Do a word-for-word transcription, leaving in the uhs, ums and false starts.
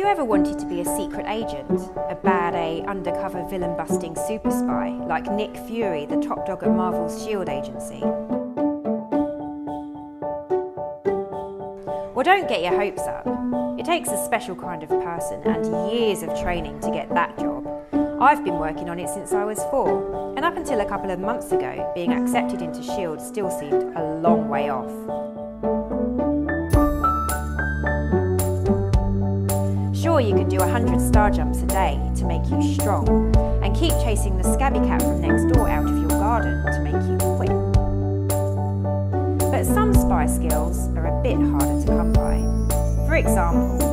ever wanted to be a secret agent, a bad A undercover villain-busting super spy like Nick Fury, the top dog at Marvel's SHIELD agency? Well, don't get your hopes up. It takes a special kind of person and years of training to get that job. I've been working on it since I was four, and up until a couple of months ago, being accepted into SHIELD still seemed a long way off. Sure, you can do one hundred star jumps a day to make you strong, and keep chasing the scabby cat from next door out of your garden to make you quick. But some spy skills are a bit harder to come by. For example,